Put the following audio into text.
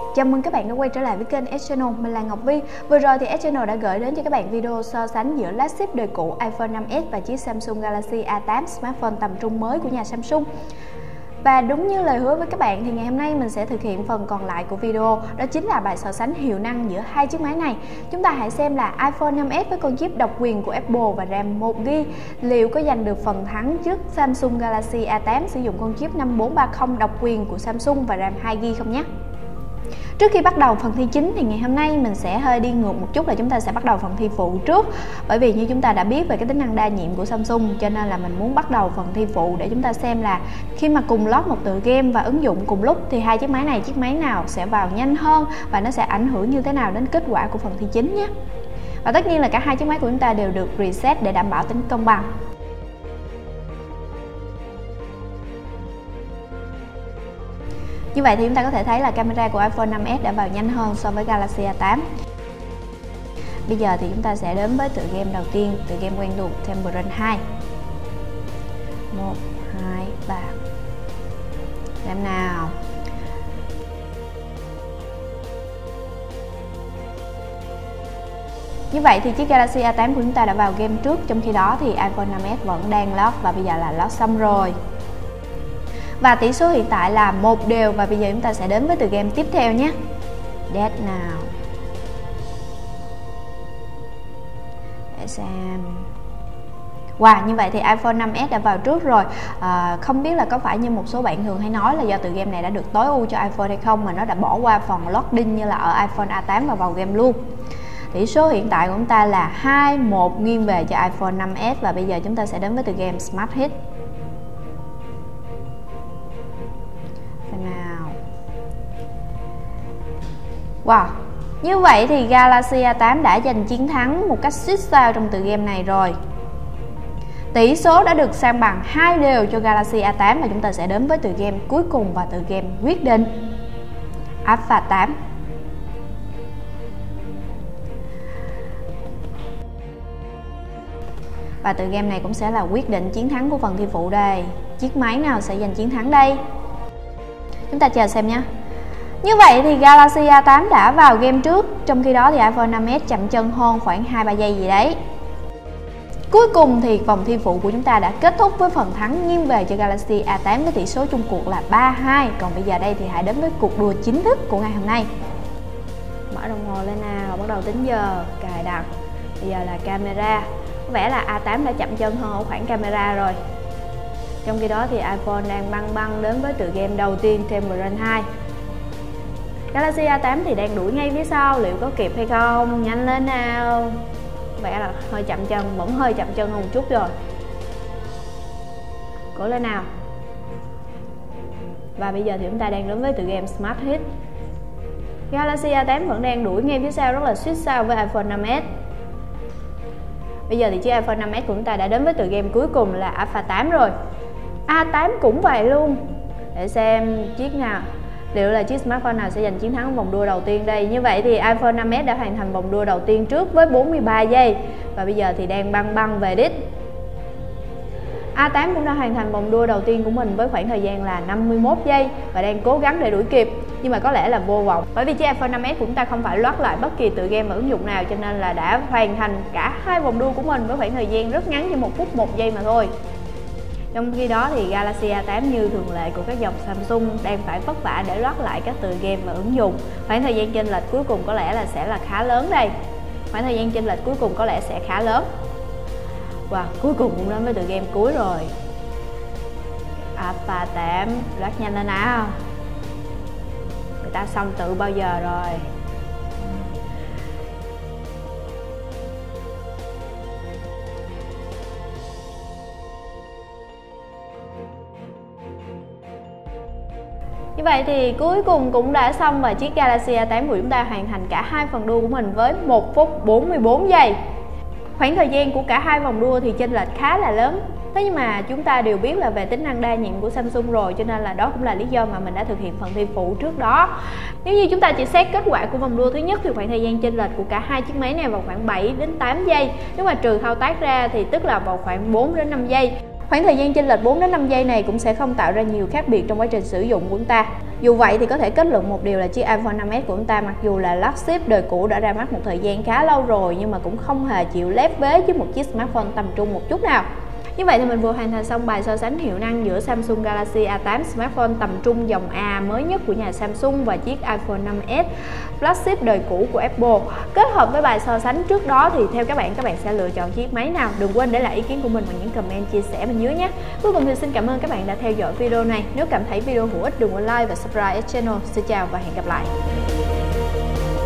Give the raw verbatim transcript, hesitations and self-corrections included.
Chào mừng các bạn đã quay trở lại với kênh S Channel, mình là Ngọc Vi. Vừa rồi thì S Channel đã gửi đến cho các bạn video so sánh giữa flagship đời cũ iPhone năm S và chiếc Samsung Galaxy A tám smartphone tầm trung mới của nhà Samsung. Và đúng như lời hứa với các bạn thì ngày hôm nay mình sẽ thực hiện phần còn lại của video, đó chính là bài so sánh hiệu năng giữa hai chiếc máy này. Chúng ta hãy xem là iPhone năm S với con chip độc quyền của Apple và RAM một gi-ga-bai liệu có giành được phần thắng trước Samsung Galaxy A tám sử dụng con chip năm bốn ba không độc quyền của Samsung và RAM hai gi-ga-bai không nhé. Trước khi bắt đầu phần thi chính thì ngày hôm nay mình sẽ hơi đi ngược một chút, là chúng ta sẽ bắt đầu phần thi phụ trước. Bởi vì như chúng ta đã biết về cái tính năng đa nhiệm của Samsung, cho nên là mình muốn bắt đầu phần thi phụ để chúng ta xem là khi mà cùng load một tựa game và ứng dụng cùng lúc thì hai chiếc máy này, chiếc máy nào sẽ vào nhanh hơn và nó sẽ ảnh hưởng như thế nào đến kết quả của phần thi chính nhé. Và tất nhiên là cả hai chiếc máy của chúng ta đều được reset để đảm bảo tính công bằng. Như vậy thì chúng ta có thể thấy là camera của iPhone năm S đã vào nhanh hơn so với Galaxy A tám. Bây giờ thì chúng ta sẽ đến với tựa game đầu tiên, tựa game quen thuộc Temple Run hai. một, hai, ba. Làm nào. Như vậy thì chiếc Galaxy A tám của chúng ta đã vào game trước, trong khi đó thì iPhone năm S vẫn đang load và bây giờ là load xong rồi. Và tỷ số hiện tại là một đều và bây giờ chúng ta sẽ đến với tựa game tiếp theo nhé. Dead nào. Để xem. Wow, như vậy thì iPhone năm S đã vào trước rồi. à, Không biết là có phải như một số bạn thường hay nói là do tựa game này đã được tối ưu cho iPhone hay không mà nó đã bỏ qua phần loading như là ở iPhone A tám và vào game luôn. Tỷ số hiện tại của chúng ta là hai một nghiêng về cho iPhone năm S và bây giờ chúng ta sẽ đến với tựa game Smart Hit. Nào. Wow, như vậy thì Galaxy A tám đã giành chiến thắng một cách suýt sao trong tựa game này rồi. Tỷ số đã được san bằng hai đều cho Galaxy A tám và chúng ta sẽ đến với tựa game cuối cùng và tựa game quyết định, Alpha tám. Và tựa game này cũng sẽ là quyết định chiến thắng của phần thi phụ đây. Chiếc máy nào sẽ giành chiến thắng đây? Chúng ta chờ xem nhé. Như vậy thì Galaxy A tám đã vào game trước, trong khi đó thì iPhone năm S chậm chân hơn khoảng hai ba giây gì đấy. Cuối cùng thì vòng thi phụ của chúng ta đã kết thúc với phần thắng nghiêng về cho Galaxy A tám với tỷ số chung cuộc là ba hai. Còn bây giờ đây thì hãy đến với cuộc đua chính thức của ngày hôm nay. Mở đồng hồ lên nào, bắt đầu tính giờ, cài đặt. Bây giờ là camera. Có vẻ là A tám đã chậm chân hơn ở khoảng camera rồi. Trong khi đó thì iPhone đang băng băng đến với tựa game đầu tiên Temple Run hai. Galaxy A tám thì đang đuổi ngay phía sau, liệu có kịp hay không? Nhanh lên nào. Có vẻ là hơi chậm chân, vẫn hơi chậm chân hơn một chút rồi. Cố lên nào. Và bây giờ thì chúng ta đang đến với tựa game Smart Hit. Galaxy A tám vẫn đang đuổi ngay phía sau rất là suýt sao với iPhone năm S. Bây giờ thì chiếc iPhone năm S của chúng ta đã đến với tựa game cuối cùng là Alpha tám rồi. A tám cũng vậy luôn. Để xem chiếc nào, liệu là chiếc smartphone nào sẽ giành chiến thắng vòng đua đầu tiên đây. Như vậy thì iPhone năm S đã hoàn thành vòng đua đầu tiên trước với bốn mươi ba giây. Và bây giờ thì đang băng băng về đích. A tám cũng đã hoàn thành vòng đua đầu tiên của mình với khoảng thời gian là năm mươi mốt giây và đang cố gắng để đuổi kịp, nhưng mà có lẽ là vô vọng. Bởi vì chiếc iPhone năm S của chúng ta không phải load lại bất kỳ tựa game và ứng dụng nào, cho nên là đã hoàn thành cả hai vòng đua của mình với khoảng thời gian rất ngắn, chỉ một phút một giây mà thôi. Trong khi đó thì Galaxy A tám như thường lệ của các dòng Samsung đang phải vất vả để load lại các tựa game và ứng dụng. Khoảng thời gian chênh lệch cuối cùng có lẽ là sẽ là khá lớn đây. Khoảng thời gian chênh lệch cuối cùng có lẽ sẽ khá lớn. Wow, cuối cùng cũng đến với tựa game cuối rồi. Alpha tám, load nhanh lên nào. Người ta xong tự bao giờ rồi. Như vậy thì cuối cùng cũng đã xong và chiếc Galaxy A tám của chúng ta hoàn thành cả hai phần đua của mình với một phút bốn mươi bốn giây. Khoảng thời gian của cả hai vòng đua thì chênh lệch khá là lớn. Thế nhưng mà chúng ta đều biết là về tính năng đa nhiệm của Samsung rồi, cho nên là đó cũng là lý do mà mình đã thực hiện phần thi phụ trước đó. Nếu như chúng ta chỉ xét kết quả của vòng đua thứ nhất thì khoảng thời gian chênh lệch của cả hai chiếc máy này vào khoảng bảy đến tám giây. Nếu mà trừ thao tác ra thì tức là vào khoảng bốn đến năm giây. Khoảng thời gian chênh lệch bốn đến năm giây này cũng sẽ không tạo ra nhiều khác biệt trong quá trình sử dụng của chúng ta. Dù vậy thì có thể kết luận một điều là chiếc iPhone năm S của chúng ta mặc dù là flagship đời cũ đã ra mắt một thời gian khá lâu rồi, nhưng mà cũng không hề chịu lép vế với một chiếc smartphone tầm trung một chút nào. Như vậy thì mình vừa hoàn thành xong bài so sánh hiệu năng giữa Samsung Galaxy A tám smartphone tầm trung dòng A mới nhất của nhà Samsung và chiếc iPhone năm S flagship đời cũ của Apple. Kết hợp với bài so sánh trước đó thì theo các bạn, các bạn sẽ lựa chọn chiếc máy nào? Đừng quên để lại ý kiến của mình bằng những comment chia sẻ bên dưới nhé. Cuối cùng thì xin cảm ơn các bạn đã theo dõi video này. Nếu cảm thấy video hữu ích đừng quên like và subscribe channel. Xin chào và hẹn gặp lại.